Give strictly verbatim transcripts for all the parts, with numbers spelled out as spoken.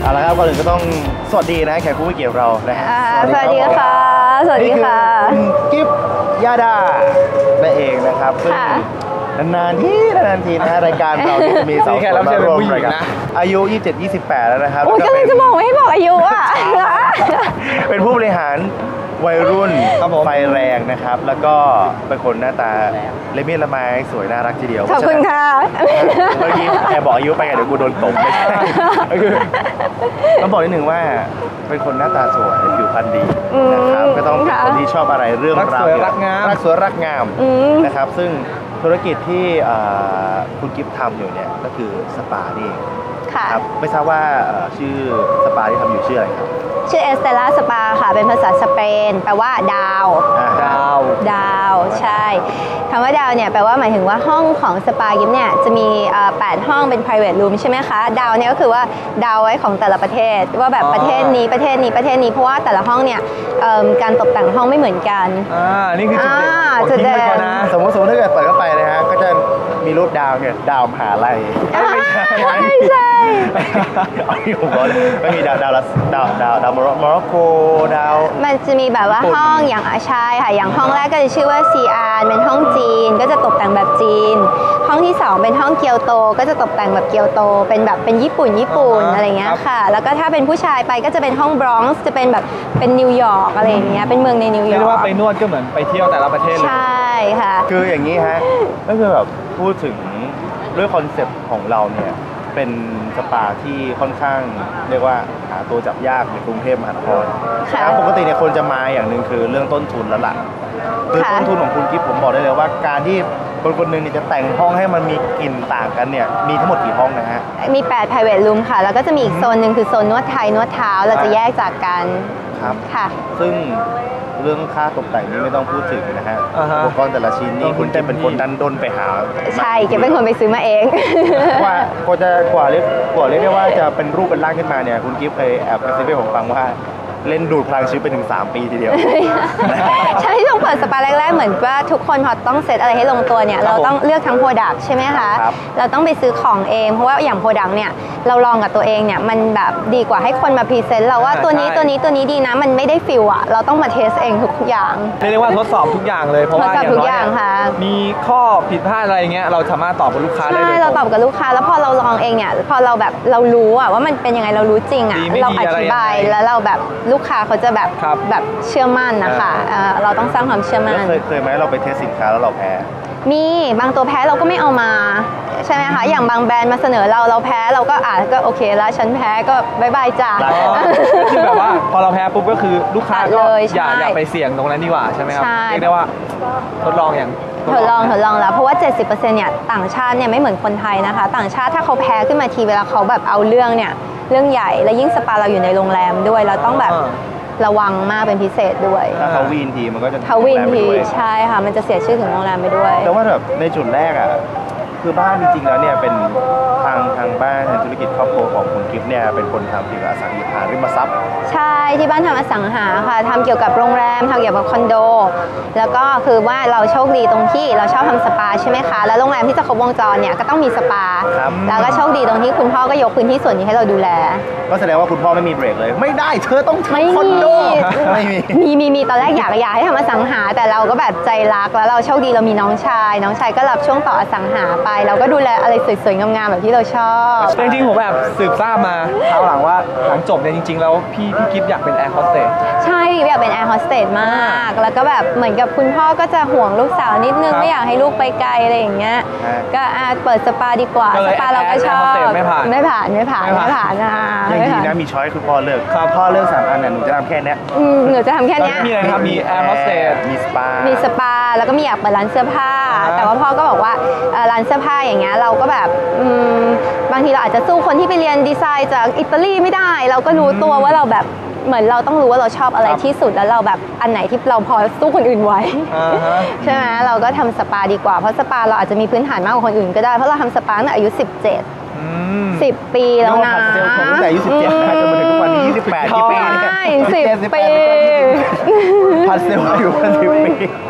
เอาละครับก่อนอื่นก็ต้องสวัสดีนะแขกผู้มีเกียรติเรานะฮะสวัสดีค่ะสวัสดีค่ะคุณกิฟต์ยาดานั่นเองนะครับซึ่งนานๆทีนานๆทีนะรายการเราที่จะมีสาวสวยมาร่วมรายการอายุยี่สิบเจ็ด ยี่สิบแปดแล้วนะครับโอ้ยก็เลยจะบอกไม่ให้บอกอายุอ่ะเป็นผู้บริหารวัยรุ่นไฟแรงนะครับแล้วก็เป็นคนหน้าตาเละเมียดละไมสวยน่ารักทีเดียวขอบคุณค่ะเมื่อกี้แอบบอกอายุไปเดี๋ยวกูโดนตบไม่ใช่คือต้องบอกนิดหนึ่งว่าเป็นคนหน้าตาสวยผิวพรรณดีนะครับก็ต้องเป็นคนที่ชอบอะไรเรื่องราวรักงามรักสวยรักงามนะครับซึ่งธุรกิจที่คุณกิฟต์ทำอยู่เนี่ยก็คือสปานี่ครับไม่ทราบว่าชื่อสปาที่ทำอยู่ชื่ออะไรครับชื่อเอสเตล่าสปาค่ะเป็นภาษาสเปนแปลว่าดาวดาวดาวใช่คำว่าดาวเนี่ยแปลว่าหมายถึงว่าห้องของสปายิมเนี่ยจะมีแปดห้องเป็น private room ใช่ไหมคะดาวเนี่ยก็คือว่าดาวไว้ของแต่ละประเทศว่าแบบประเทศนี้ประเทศนี้ประเทศนี้เพราะว่าแต่ละห้องเนี่ยการตกแต่งห้องไม่เหมือนกันอ่านี่คือจุดเด่นของที่นี่นะสมมติสมมติถ้าเกิดเปิดเข้าไปนะฮะก็จะมีรูปดาวเนี่ยดาวมหาลัยไม่ใช่ไม่ใช่เอาที่ผมบอกเลยไม่มีดาวดาวดาวดาวดาวโมร็อกโกดาวมันจะมีแบบว่าห้องอย่างใช่ค่ะอย่างห้องแรกก็จะชื่อว่าซีอาร์เป็นห้องจีนก็จะตกแต่งแบบจีนห้องที่สองเป็นห้องเกียวโตก็จะตกแต่งแบบเกียวโตเป็นแบบเป็นญี่ปุ่นญี่ปุ่นอะไรเงี้ยค่ะแล้วก็ถ้าเป็นผู้ชายไปก็จะเป็นห้องบรอนซ์จะเป็นแบบเป็นนิวยอร์กอะไรอย่างเงี้ยเป็นเมืองในนิวยอร์กเรียกว่าไปนวดก็เหมือนไปเที่ยวแต่ละประเทศเลยใช่ค่ะคืออย่างนี้ฮะก็คือแบบพูดถึงด้วยคอนเซ็ปต์ของเราเนี่ยเป็นสปาที่ค่อนข้างเรียกว่าหาตัวจับยากในกรุงเทพมหานครปกติเนี่ยคนจะมาอย่างหนึ่งคือเรื่องต้นทุนแล้วล่ะคือต้นทุนของคุณกิฟต์ผมบอกได้เลยว่าการที่คนคนหนึ่งจะแต่งห้องให้มันมีกลิ่นต่างกันเนี่ยมีทั้งหมดกี่ห้องนะฮะมีแปด private room ค่ะแล้วก็จะมีอีกโซนหนึ่งคือโซนนวดไทยนวดเท้าเราจะแยกจากกันครับค่ะซึ่งเรื่องค่าตกแต่งนี่ไม่ต้องพูดถึงนะฮะอุปกรณ์แต่ละชิ้นนี่คุณจะเป็นคนดันด้นไปหาใช่จะเป็นคนไปซื้อมาเองว่ากว่าจะกว่าเรียกกว่าเรียกได้ว่าจะเป็นรูปเป็นร่างขึ้นมาเนี่ยคุณกิฟต์เคยแอบกระซิบให้ผมฟังว่าเล่นดูดพลังชีวิตไปถึงสามปีทีเดียวใช่ช่วงเปิดสปาแรกๆเหมือนว่าทุกคนพอต้องเซตอะไรให้ลงตัวเนี่ยเราต้องเลือกทั้งโปรดักต์ใช่ไหมคะเราต้องไปซื้อของเองเพราะว่าอย่างโปรดักต์เนี่ยเราลองกับตัวเองเนี่ยมันแบบดีกว่าให้คนมาพรีเซนต์เราว่าตัวนี้ตัวนี้ตัวนี้ดีนะมันไม่ได้ฟิลอะเราต้องมาเทสเองทุกอย่างเรียกว่าทดสอบทุกอย่างเลยเพราะว่าอย่างน้อยมีข้อผิดพลาดอะไรเงี้ยเราสามารถตอบกับลูกค้าได้เลยใช่เราตอบกับลูกค้าแล้วพอเราลองเองเนี่ยพอเราแบบเรารู้อะว่ามันเป็นยังไงเรารู้จริงอะเราอธิบายแล้วเราแบบลูกค้าเขาจะแบบแบบเชื่อมั่นนะคะเราต้องสร้างความเชื่อมั่นเคยเคยไหมเราไปเทสสินค้าแล้วเราแพ้มีบางตัวแพ้เราก็ไม่เอามาใช่ไหมคะอย่างบางแบรนด์มาเสนอเราเราแพ้เราก็อ่านก็โอเคแล้วฉันแพ้ก็บายบายจ้าคือแบบว่าพอเราแพ้ปุ๊บก็คือลูกค้าก็อย่าอย่าไปเสี่ยงตรงนั้นดีกว่าใช่ไหมครับเรียกได้ว่าทดลองอย่างทดลองทดลองแล้วเพราะว่า เจ็ดสิบเปอร์เซ็นต์ เนี่ยต่างชาติเนี่ยไม่เหมือนคนไทยนะคะต่างชาติถ้าเขาแพ้ขึ้นมาทีเวลาเขาแบบเอาเรื่องเนี่ยเรื่องใหญ่และยิ่งสปาเราอยู่ในโรงแรมด้วยเราต้องแบบระวังมากเป็นพิเศษด้วยถ้าเขาวีนทีมันก็จะเขาวีนทีใช่ค่ะมันจะเสียชื่อถึงโรงแรมไปด้วยแต่ว่าแบบในจุดแรกอ่ะคือบ้านจริงๆแล้วเนี่ยเป็นทางทางบ้านทางธุรกิจครอบครัวของคุณกิฟต์เนี่ยเป็นคนทำเกี่ยวกับอสังหาริมทรัพย์ใช่ที่บ้านทำอสังหาค่ะทำเกี่ยวกับโรงแรมทำเกี่ยวกับคอนโดแล้วก็คือว่าเราโชคดีตรงที่เราชอบทำสปาใช่ไหมคะแล้วโรงแรมที่จะครบวงจรเนี่ยก็ต้องมีสปาแล้วก็โชคดีตรงที่คุณพ่อก็ยกพื้นที่ส่วนนี้ให้เราดูแลก็แสดงว่าคุณพ่อไม่มีเบรกเลยไม่ได้เธอต้องทำคอนโดไม่มีมีมีมีตอนแรกอยากอยากให้ทำอสังหาแต่เราก็แบบใจรักแล้วเราโชคดีเรามีน้องชายน้องชายก็รับช่วงต่ออสังหาไปเราก็ดูแลอะไรสวยๆงามๆแบบที่เราชอบจริงๆผมแบบสืบทราบมาคราวหลังว่าหลังจบเนี่ยจริงๆแล้วพี่พี่กิฟต์อยากเป็นแอร์โฮสเตสใช่อยากเป็นแอร์โฮสเตสมากแล้วก็แบบเหมือนกับคุณพ่อก็จะห่วงลูกสาวนิดนึงไม่อยากให้ลูกไปไกลอะไรอย่างเงี้ยก็เปิดสปาดีกว่าสปาเราก็ชอบไม่ผ่านไม่ผ่านไม่ผ่านไม่ผ่านนะยังดีนะมีช้อยคือพ่อเลิกพ่อเลิกสามอันน่ะหนูจะทำแค่นี้หนูจะทำแค่นี้มีอะไรครับมีแอร์โฮสเตสมีสปามีสปาแล้วก็มีอยากเปิดร้านเสื้อผ้าแต่ว่าพ่อก็บอกว่าร้านเสื้อผ้าอย่างเงี้ยเราก็แบบบางทีเราอาจจะสู้คนที่ไปเรียนดีไซน์จากอิตาลีไม่ได้เราก็รู้ตัวว่าเราแบบเหมือนเราต้องรู้ว่าเราชอบอะไรที่สุดแล้วเราแบบอันไหนที่เราพอสู้คนอื่นไว้ใช่ไหมเราก็ทำสปาดีกว่าเพราะสปาเราอาจจะมีพื้นฐานมากกว่าคนอื่นก็ได้เพราะเราทำสปาตั้งแต่อายุสิบเจ็ดสิบปีแล้วนะตั้งแต่อายุสิบเจ็ดจนมาถึงทุกวันนี้ยี่สิบแปดยี่สิบปีสิบปีพัดเซลล์อยู่กันสิบปี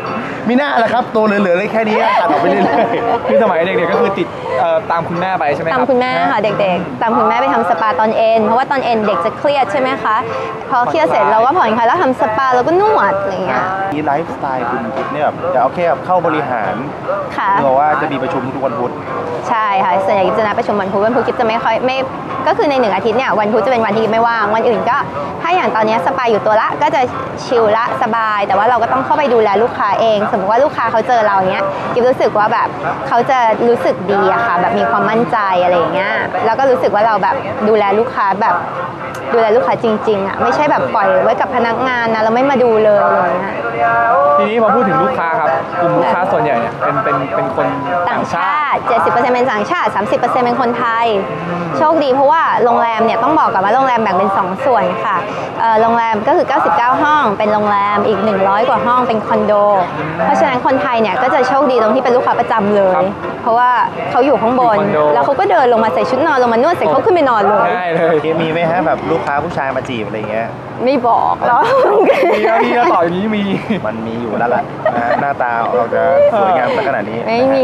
มีหน้าแหละครับตัวเหลือๆเลยแค่นี้ตัดออกไปเรื่อยๆคือสมัยเด็กๆก็คือติดตามคุณแม่ไปใช่ไหมครับตามคุณแม่ค่ะเด็กๆตามคุณแม่ไปทำสปาตอนเอ็นเพราะว่าตอนเอ็นเด็กจะเครียดใช่ไหมคะพอเครียดเสร็จเราก็ผ่อนคลายแล้วทำสปาแล้วก็นวดอะไรเงี้ยนี่ไลฟ์สไตล์คุณกิ๊บเนี่ยแบบจะโอเคแบบเข้าบริหารค่ะเพราะว่าจะมีประชุมทุกวันพุธใช่ค่ะส่วนใหญ่กิ๊บจะนัดประชุมวันพุธวันพุธกิ๊บจะไม่ค่อยไม่ก็คือในหนึ่งอาทิตย์เนี่ยวันพุธจะเป็นวันที่กิ๊บไม่ว่างวันอื่นก็ถ้าอย่างตอนนี้สปาอยู่ตัวละก็จะชิลละสบายแต่ว่าเราก็ต้องเข้าไปดูแลลูกค้าเองสมมติว่าลูกค้าเขาเจอเราเนี้ยกิ๊บรู้สึกว่าแบบเขาจะรู้สึกดีอะค่ะแบบมีความมั่นใจอะไรอย่างเงี้ยแล้วก็รู้สึกว่าเราแบบดูแลลูกค้าแบบดูแลลูกค้าจริงๆอะไม่ใช่แบบปล่อยไว้กับพนักงานนะเราไม่มาดูเลยอะไรเงี้ยทีนี้พอพูดถึงลูกค้าครับกลุ่มลูกค้าส่วนใหญ่เนี่ยเป็นเป็นเป็นคนต่างชาติเจ็ดสิบเปอร์เซ็นต์ เป็นต่างชาติ สามสิบเปอร์เซ็นต์ เป็นคนไทยโชคดีเพราะว่าโรงแรมเนี่ยต้องบอกก่อนว่าโรงแรมแบ่งเป็นสองส่วนค่ะโรงแรมก็คือเก้าสิบเก้าห้องเป็นโรงแรมอีกหนึ่งร้อยกว่าห้องเป็นคอนโดเพราะฉะนั้นคนไทยเนี่ยก็จะโชคดีตรงที่เป็นลูกค้าประจำเลยเพราะว่าเขาอยู่ข้างบนแล้วเขาก็เดินลงมาใส่ชุดนอนลงมานวดเสร็จเขาขึ้นไปนอนเลยได้เลยมีไหมฮะแบบลูกค้าผู้ชายมาจีบอะไรเงี้ยไม่บอกหรอมีแล้วมีแล้วต่ออย่างนี้มีมันมีอยู่แล้วล่ะหน้าตาเราจะสวยงามสักขนาดนี้ไม่มี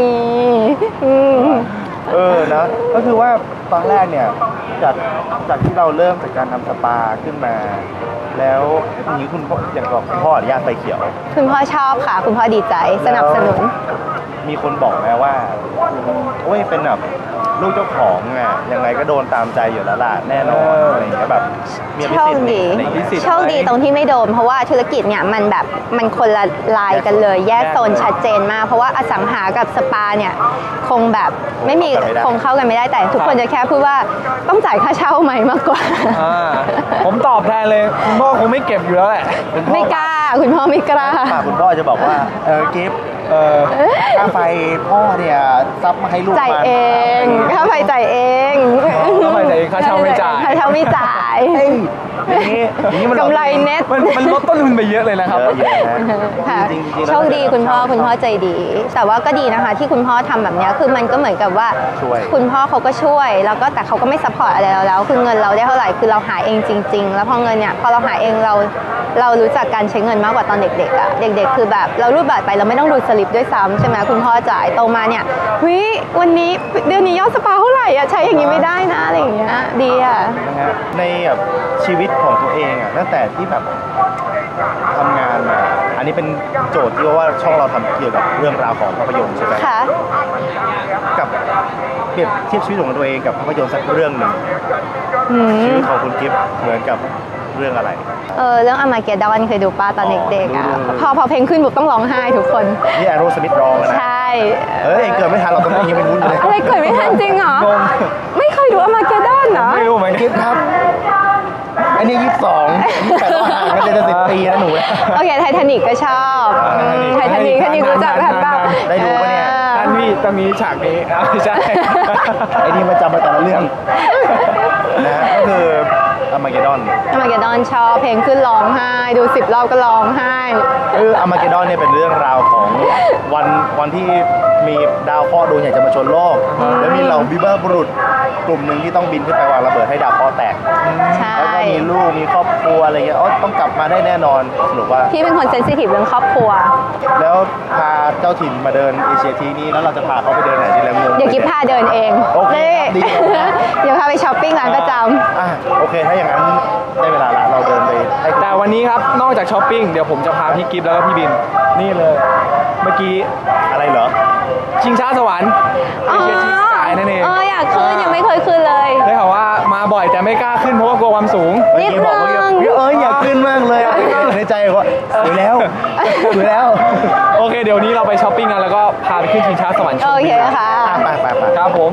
เออนะก็คือว่าตอนแรกเนี่ยจากจากที่เราเริ่มจากการทำสปาขึ้นมาแล้วนี้คุณพ่ออย่างบอกคุณพ่ออนุญาตไฟเขียวคุณพ่อชอบค่ะคุณพ่อดีใจสนับสนุนมีคนบอกไหมว่าโอ้ยเป็นแบบลูกเจ้าของอ่ะยังไงก็โดนตามใจอยู่แล้วล่ะแน่นอนอะไรอย่างเงี้ยแบบมีพิเศษโชคดีตรงที่ไม่โดนเพราะว่าธุรกิจเนี่ยมันแบบมันคนละลายกันเลยแยกโซนชัดเจนมากเพราะว่าอสังหากับสปาเนี่ยคงแบบไม่มีคงเข้ากันไม่ได้แต่ทุกคนจะแค่พูดว่าต้องจ่ายค่าเช่าไหมมากกว่าผมตอบแทนเลยคุณพ่อคงไม่เก็บอยู่แล้วแหละไม่กล้าคุณพ่อไม่กล้าคุณพ่อจะบอกว่าเออกิฟต์เออค่าไฟพ่อเนี่ยซับมาให้ลูกจ่ายเองค่าไฟจ่ายเองค่าไฟจ่ายเองค่าเช่าไม่จ่ายค่าเช่าไม่จ่ายกำไรเน็ตมันลดต้นทุนไปเยอะเลยนะครับโชคดีคุณพ่อคุณพ่อใจดีแต่ว่าก็ดีนะคะที่คุณพ่อทำแบบนี้คือมันก็เหมือนกับว่าคุณพ่อเขาก็ช่วยแล้วก็แต่เขาก็ไม่ซัพพอร์ตอะไรเราแล้วคือเงินเราได้เท่าไหร่คือเราหาเองจริงๆแล้วพอเงินเนี่ยพอเราหาเองเราเรารู้จักการใช้เงินมากกว่าตอนเด็กๆอ่ะเด็กๆคือแบบเรารูดบัตรไปเราไม่ต้องดูสลิปด้วยซ้ำใช่ไหมคุณพ่อจ่ายโตมาเนี่ยเฮ้ยวันนี้เดือนนี้ยอดสปาเท่าไหร่อ่ะใช้อย่างนี้ไม่ได้นะอะไรอย่างเงี้ยดีอ่ะในแบบชีวิตของตัวเองอ่ะตั้งแต่ที่แบบทำงานมาอันนี้เป็นโจทย์ที่ว่าช่องเราทำเกี่ยวกับเรื่องราวของภาพยนตร์ใช่ไหมค่ะกับเปรียบเทียบชีวิตของตัวเองกับภาพยนตร์สักเรื่องหนึ่งชีวิตของคุณกิฟต์เหมือนกับเรื่องอะไรเออเรื่องอามาเกดดอนเคยดูป้าตอนเด็กๆอ่ะพอพอเพลงขึ้นบุบต้องร้องไห้ทุกคนนี่แอโรสมิธร้องนะใช่เอ้ยเกิดไม่ทันเราตอนนี้ยังไม่รู้เลยอะไรเกิดไม่ทันจริงเหรอไม่เคยดูอามาเกดดอนเหรอไม่รู้เหมือนกันครับอันนี้ยี่สิบสองยี่สิบแปดแล้วห่างกันจะสิบปีนะหนูโอเคไททานิกก็ชอบไททานิกไททานิกรู้จักแบบได้ดูปะเนี่ยท่านพี่ตรงนี้ฉากนี้ไม่ใช่ไอ้นี่มาจำมาแต่ละเรื่องนะก็คืออามาเกดอนอามาเกดอนชอบเพลงขึ้นร้องไห้ดูสิบรอบก็ร้องไห้เอออามาเกดอนเนี่ยเป็นเรื่องราวของวันวันที่มีดาวเคราะห์ดวงใหญ่จะมาชนโลกแล้วมีเหล่าบิบเบอร์บุรุษกลุ่มหนึ่งที่ต้องบินขึ้นไปวางระเบิดให้ดาวเคราะห์แตกแล้วก็มีลูกมีครอบครัวอะไรเงี้ยอ๋อต้องกลับมาได้แน่นอนสรุปว่าพี่เป็นคนเซนซิทีฟเรื่องครอบครัวแล้วพาเจ้าถิ่นมาเดินเอเชียทีนี้แล้วเราจะพาเขาไปเดินไหนดีแล้วงงเดี๋ยวกิ๊บพาเดินเองโอเคดีเดี๋ยวพาไปช้อปปิ้งร้านประจำอ่ะโอเคถ้าอย่างนั้นได้เวลาละเราเดินไปแต่วันนี้ครับนอกจากช้อปปิ้งเดี๋ยวผมจะพาพี่กิฟต์แล้วก็พี่บินนี่เลยเมื่อกี้อะไรเหรอชิงช้าสวรรค์เอเชียทีสกายนั่นเองเอออยากขึ้นยังไม่เคยขึ้นเลยได้ข่าวว่ามาบ่อยแต่ไม่กล้าขึ้นเพราะว่ากลัวความสูงนิดนึงเอออยากขึ้นมากเลยในใจว่าสวยแล้วสวยแล้วโอเคเดี๋ยวนี้เราไปช้อปปิ้งกันแล้วก็พาไปขึ้นชิงช้าสวรรค์โอเคค่ะไปไปไปครับผม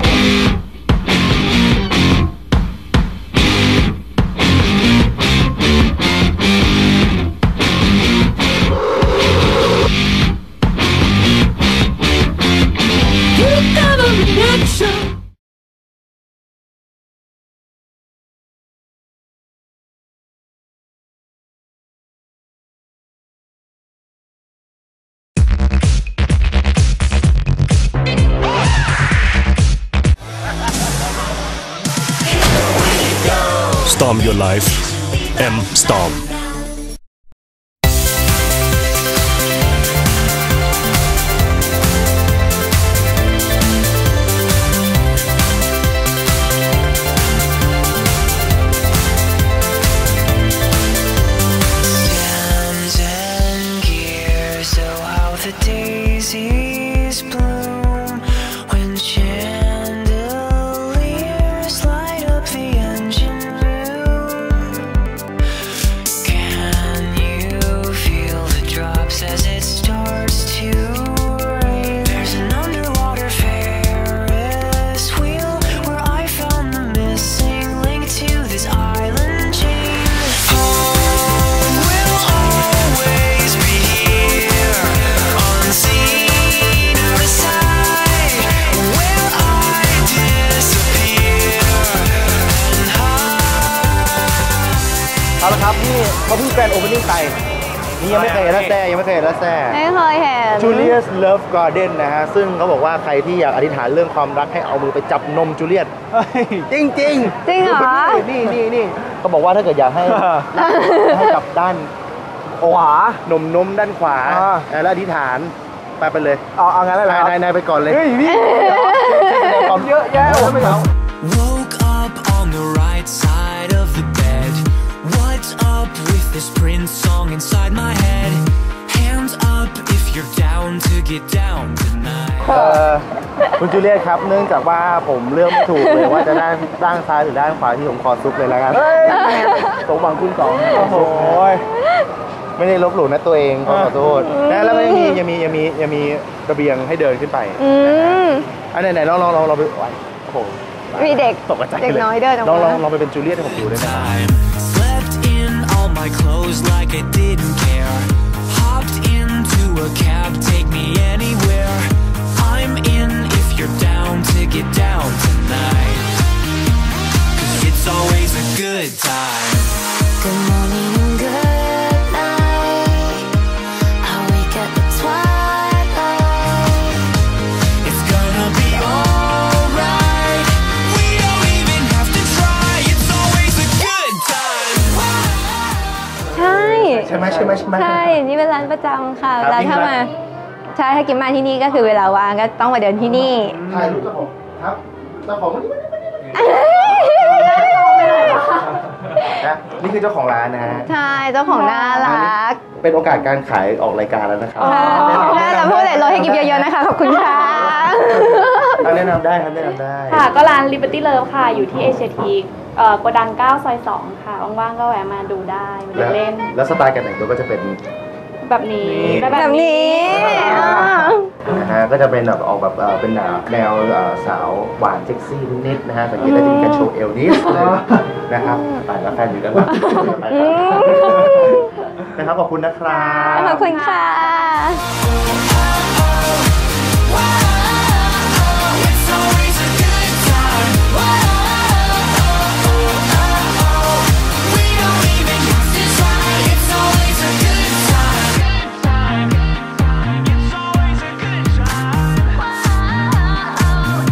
Storm your life M Storm เอาละครับนี่เขาเพิ่งแกรนด์โอเพนนิ่งไปนี่ยังไม่เคยเห็นแล้วแซ่ยังไม่เคยเห็นแล้วแซ่ไม่เคยเห็น Julius Love Garden นะฮะซึ่งเขาบอกว่าใครที่อยากอธิษฐานเรื่องความรักให้เอามือไปจับนมจูเลียต จริงจริงจริงเหรอนี่นี่นี่เขาบอกว่าถ้าเกิดอยากให้ ให้จับด้านขวานมนมด้านขวาแล้วอธิษฐานไปไปเลยเอาเอางั้นเลยนายนายนายไปก่อนเลยเฮ้ยพี่ความเยอะแยะไม่เอา Woke up on the right side of the bed. What's up with this Prince song inside my head? Hands up if you're down to get down tonight. เออคุณจูเลียตครับเนื่องจากว่าผมเลือกไม่ถูกเลยว่าจะด้านด้านซ้ายหรือด้านขวาที่ผมขอซุกเลยแล้วกันสมหวังคุณสองโอ้โหไม่ได้ลบหลู่นะตัวเองขอโทษนะแล้วก็ยังมียังมียังมียังมีระเบียงให้เดินขึ้นไปอืมอันไหนไหนลองลองลองเราไปโอ้โหมีเด็กตกใจเด็กเลยน้อยเดินออกลองลมาองลองไปเป็นจูเลียตให้ผมดูได้ไหม Time. Slept in all my clothes like I didn't care. Hopped into a cab, take me anywhere. I'm in if you're down to get down tonight. 'Cause it's always a good time. Good morning and good night. I wake up at twilight. It's gonna be alright. We don't even have to try. It's always a good time. ใช่ใช่ไหมใช่ไหมใช่ไหมใช่นี่เป็นร้านประจำค่ะครับแล้วนี่ถ้าคือมาร้านใช่ถ้ากินมาที่นี่ก็คือเวลาว่างก็ต้องมาเดินที่นี่ถ่ายรูปเจ้าของครับเจ้าของมานี่มานี่มานี่นะนี่คือเจ้าของร้านนะฮะใช่เจ้าของน่ารักเป็นโอกาสการขายออกรายการแล้วนะครับค่ะน่าจะพูดเลยลดให้กิฟเยอะๆนะคะขอบคุณค่ะแนะนำได้ครับแนะนำได้ค่ะก็ร้าน Liberty Love ค่ะอยู่ที่เอเชียทีเอ่อโกดังเก้าซอยสองค่ะว่างๆก็แวะมาดูได้มาเดินเล่นแล้วสไตล์การแต่งตัวก็จะเป็นแบบนี้แบบนี้อ่านะฮะก็จะเป็นแบบออกแบบเอ่อเป็นแนวแนวเอ่อสาวหวานเซ็กซี่นิดๆนะฮะสังเกตได้จะมีการโชว์เอวนิดเลยนะครับไปแล้วแฟนอยู่ด้านหลังไปครับนะครับขอบคุณนะครับขอบคุณค่ะ It's always a good time. We don't even have to try. It's always a good time. It's always a good time.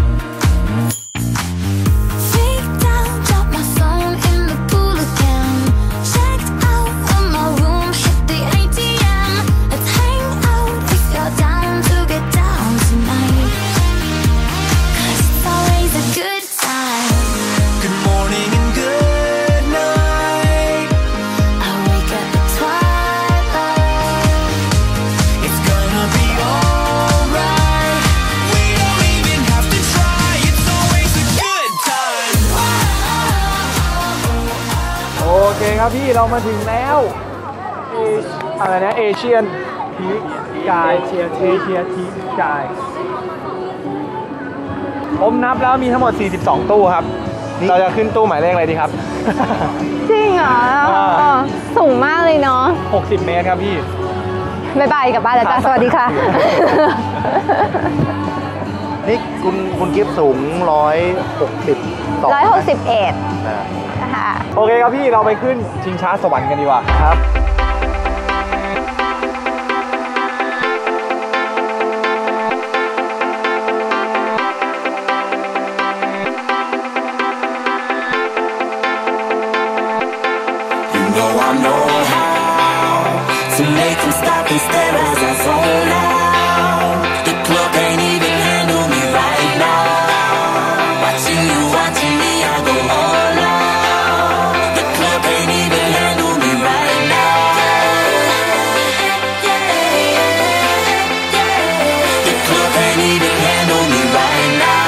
Freaked out, dropped my phone in the pool again. Checked out of my room, hit the A T M. Let's hang out if you're down to get down tonight. 'Cause it's always a good time. Good morning and good night. I wake up at twilight. It's gonna be alright. We don't even have to try. It's always a good time. โอเคครับพี่เรามาถึงแล้วเออะไรนะเอเชียนทีกายเชียเอเชียทีกายผมนับแล้วมีทั้งหมดสี่สิบสองตู้ครับ เราจะขึ้นตู้หมายเลขอะไรดีครับจริงเหรออ่าสูงมากเลยเนาะหกสิบเมตรครับพี่บ๊ายบายกลับบ้านแล้วจ้าสวัสดีค่ะนี่คุณคุณกิฟต์สูงร้อยหกสิบสองร้อยหกสิบเอ็ดนะนะคะโอเคครับพี่เราไปขึ้นชิงช้าสวรรค์กันดีกว่าครับ You know I know how to make them stop and stare as I zone out. The club can't even handle me right now. Watching you, watching me, I go all out. The club can't even handle me right now. The club can't even handle me right now.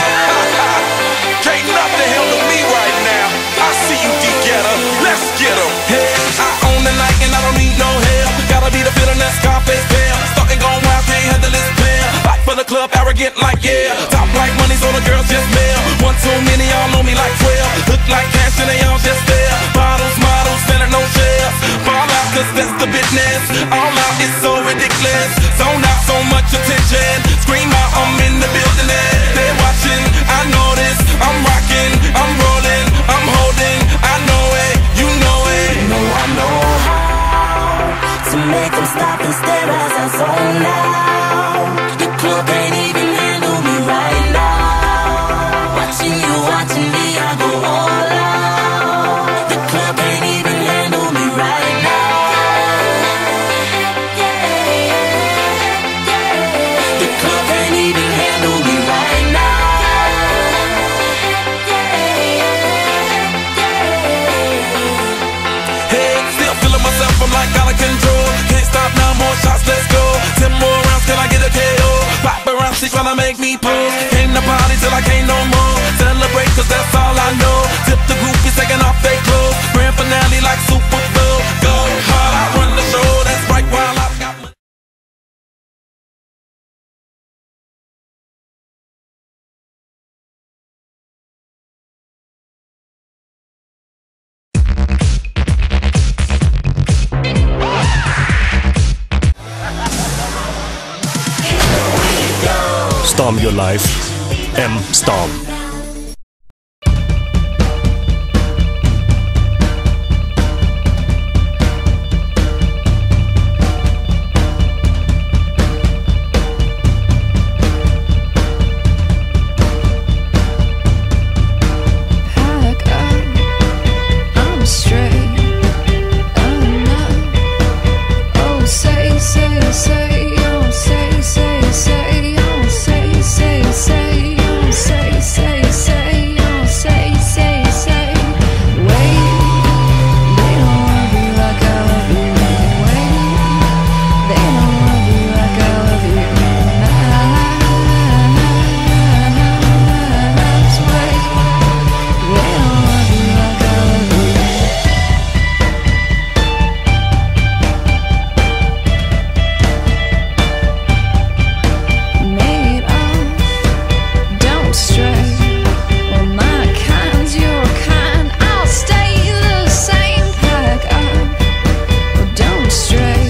Can't nothing handle me right now. I see you, D-Getter. Let's get 'em. Hey, I own the night and I don't need no help. Gotta be the feeling that Scarface feel. Starting going wild, can't handle this pill. Fight for the club, arrogant like yeah. Top like money, so the girls just mail. One too many, y'all know me like twelve. Look like cash and they all just there. Bottles, models, selling no shares. Fall out, cause that's the business. All out, it's so ridiculous. Zone out, so much attention. Scream out, I'm in the building. They're watching, I know this. I'm rocking, I'm rolling, I'm holding. I know it, you know it. pussy tryna make me pull. Came to party till I can't no more. Celebrate cause that's all I know. Tip the groupies taking off their clothes. Grand finale like Super Bowl. Go hard, I run the show. That's right while I've got my Storm your life. M Storm. Pack up, I'm straight. Oh no. Oh say, say, say, oh say, say, say, oh say, say, say, oh say, say, say, oh say, say, say. Wait, they don't love you like I love you. Wait, they don't love you like I love you. That's wait, they don't love you like I love you. Made of, don't stray. Well, my kind's your kind. I'll stay the same. Pack up, well, don't stray.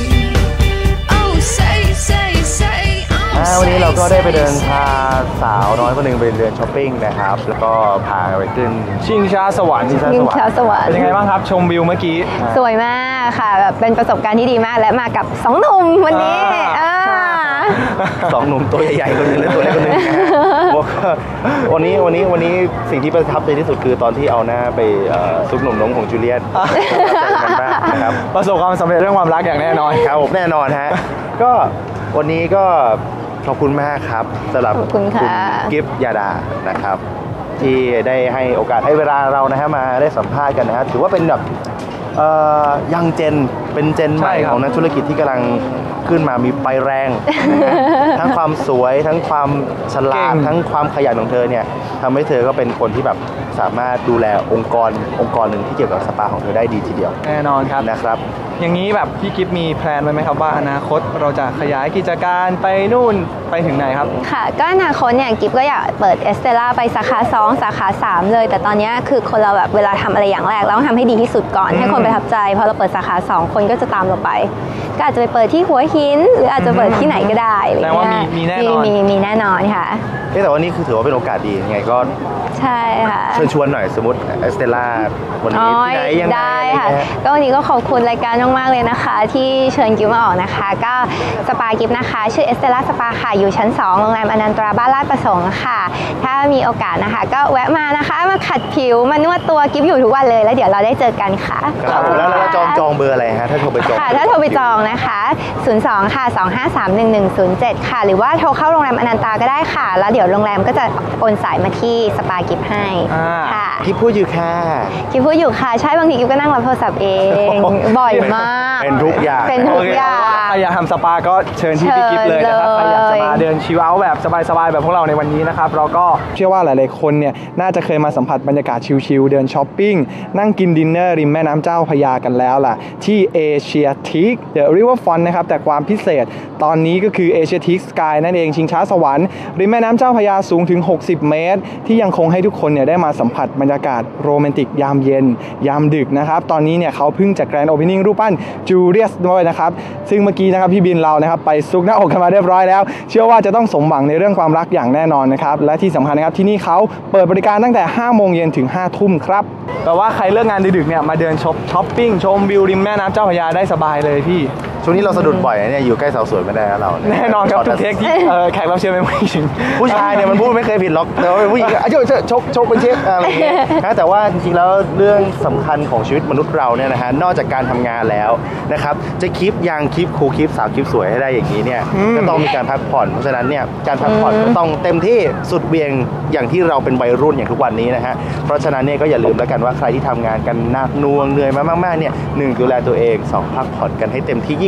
Oh, say, say, say. อ่า Oh, วันนี้ say, เราก็ได้ไปเดิน say, พาสาวน้อยคนหนึ่งไปเดินช้อปปิ้งนะครับ แล้วก็พาไปขึ้นชิงช้าสวรรค์ชิงช้ายิงชาวสวรรเป็นค์ยังไงบ้างครับชมวิวเมื่อกี้สวยมากค่ะแบบเป็นประสบการณ์ที่ดีมากและมากับสองหนุ่มวันนี้อ่าอ่าสองหนุ่มตัวใหญ่ๆคนหนึงและตัวเล็กคนหนึงนะฮะวันนี้วันนี้วันนี้สิ่งที่ประทับใจที่สุดคือตอนที่เอาหน้าไปเอ่อซุกหนุ่มน้องของจูเลียตประทับใจกันมากนะครับประสบความสำเร็จเรื่องความรักอย่างแน่นอนครับผมแน่นอนฮะ ก็วันนี้ก็ขอบคุณมากครับสำหรับขอบคุณค่ะกิฟต์ยาดานะครับ ที่ได้ให้โอกาสให้เวลาเรานะฮะมาได้สัมภาษณ์กันนะฮะถือว่าเป็นแบบเอ่อยังเจนเป็นเจนใหม่ใช่ครับของนักธุรกิจที่กำลังขึ้นมามีไฟแรงนะฮะทั้งความสวยทั้งความฉลาดทั้งความขยันของเธอเนี่ยทำให้เธอก็เป็นคนที่แบบสามารถดูแลองค์กรองค์กรหนึ่งที่เกี่ยวกับสปาของเธอได้ดีทีเดียวแน่นอนครับนะครับอย่างนี้แบบพี่กิฟมีแพลนไว้ไหมครับว่าอนาคตเราจะขยายกิจการไปนู่นไปถึงไหนครับค่ะก็อนาคตเนี่ยกิฟก็อยากเปิดเอสเตล่าไปสาขาสองสาขาสามเลย แต่ตอนเนี้ยคือคนเราแบบเวลาทำอะไรอย่างแรกเราต้องทำให้ดีที่สุดก่อน ให้คนประทับใจพอเราเปิดสาขาสองคนก็จะตามเราไป ก็อาจจะไปเปิดที่หัวหินหรืออาจจะเปิดที่ไหนก็ได้อะไรแสดงว่ามีเงี้ยมีแน่นอนมีมีแน่นอนค่ะเอ๊ะแต่ว่านี่คือถือว่าเป็นโอกาสดียังไงก็ใช่ค่ะเชิญชวนหน่อยสมมติเอสเตล่าวันนี้ที่ไหนยังไงได้อะไรค่ะเงี้ยก็วันนี้ก็ขอบคุณรายการมากๆเลยนะคะ ที่เชิญกิฟมาออกนะคะ ก็สปากิฟนะคะ ชื่อเอสเตล่าสปาค่ะอยู่ชั้นสองโรงแรมอนันตราบ้านลาดประสงค์ค่ะ ถ้ามีโอกาสนะคะ ก็แวะมานะคะมาขัดผิวมานวดตัวกิฟอยู่ทุกวันเลยแล้วเดี๋ยวเราได้เจอกันค่ะครับผมแล้วเราจองจองเบอร์อะไรฮะถ้าโทรไปจองค่ะถ้าโทรไปจองนะคะ ศูนย์ สอง ค่ะ สอง ห้า สาม หนึ่ง หนึ่ง ศูนย์ เจ็ด ค่ะ หรือว่าโทรเข้าโรงแรมอนันตาก็ได้ค่ะ แล้วเดี๋ยวโรงแรมก็จะโอนสายมาที่สปากิฟให้อ่าค่ะที่พูดอยู่ค่ะกิฟพูดอยู่ค่ะ ใช่บางทีกิฟก็นั่งรับโทรศัพท์เอง บ่อยมากเป็นทุกอย่างเป็นทุกอย่างใครอยากทำสปาก็เชิญที่พี่กิฟเลยนะครับเชิใครญเลยอยากจะมาเดินชิลเอาท์แบบสบายๆแบบพวกเราในวันนี้นะครับเราก็เชื่อว่าหลายๆคนเนี่ยน่าจะเคยมาสัมผัสบรรยากาศชิลๆเดินช้อปปิ้งนั่งกินดินเนอร์ริมแม่น้ำเจ้าพระยากันแล้วล่ะที่เอเชียทิกเดอะริเวอร์ฟอนต์นะครับแต่ความพิเศษตอนนี้ก็คือเอเชียทิกสกายนั่นเองชิงช้าสวรรค์ริมแม่น้ำเจ้าพระยาสูงถึงหกสิบเมตรที่ยังคงให้ทุกคนเนี่ยได้มาสัมผัสบรรยากาศโรแมนติกยามเย็นยามดึกนะครับตอนนี้เนี่ยเขาเพิ่งจัดแกรนด์โอเพนนิ่งรูปปั้นจูเลียสด้วยนะครับซึ่งเมื่อกี้นะครับพี่บินเรานะครับไปซุกหน้าอกกันมาเรียบร้อยแล้วเชื่อว่าจะต้องสมหวังในเรื่องความรักอย่างแน่นอนนะครับและที่สำคัญนะครับที่นี่เขาเปิดบริการตั้งแต่ห้าโมงเย็นถึงห้าทุ่มครับแปลว่าใครเลิกงานดึกๆเนี่ยมาเดินช็อปช้อปปิ้งชมวิวริมแม่น้ำเจ้าพระยาได้สบายเลยพี่ช่วงนี้เราสะดุดบ่อยนะเนี่ยอยู่ใกล้สาวสวยไม่ได้นะเราเยแน่นอนครับทุกเทคที่เอ่อแขกรับเชิญเป็นผู้หญิงผู้ชายเนี่ยมันพูดไม่เคยผิดหรอกแต่ว่าเป็นผู้หญิงก็อ่ะโชกโชกโชกเป็นเช็คอะไรอย่างเงี้ยนะแต่ว่าจริงๆแล้วเรื่องสำคัญของชีวิตมนุษย์เราเนี่ยนะฮะนอกจากการทำงานแล้วนะครับจะคลิปยังคลิปคูลคลิปสาวคลิปสวยให้ได้อย่างนี้เนี่ยก็ต้องมีการพักผ่อนเพราะฉะนั้นเนี่ยการพักผ่อนก็ต้องเต็มที่สุดเวียงอย่างที่เราเป็นวัยรุ่นอย่างทุกวันนี้นะฮะเพราะฉะนั้นเนี่ยก็อย่าลืมแล้วกันว่าใครที่ทำงานกันหนักหน่วงเหนื่อยมามากๆเนี่ยหนึ่งดูแลตัวเองสองพักผ่อนกันให้เต็มที่ยิ่ง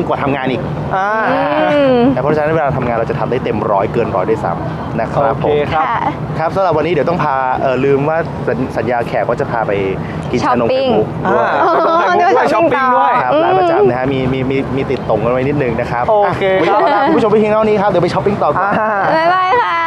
กว่าทำงานอีกอ่าอืมแต่เพราะฉะนั้นเวลาทำงานเราจะทำได้เต็มร้อยเกินร้อยด้วยซ้ำนะครับโอผเคมครับค่ะครับสำหรับวันนี้เดี๋ยวต้องพาเออลืมว่าสัญสัญญาแขกว่าจะพาไปกินชานมไข่มุกด้วยอ่าด้วยช้อปปิ้งต่อครับร้านประจำนะฮะมีมีมีมีติดตรงกันไว้นิดนึงนะครับโอเควันนี้ขอลาคุณผู้ชมไปเพียงเท่านี้ครับเดี๋ยวไปช้อปปิ้งต่อก่อนอ่าบ๊ายบายค่ะ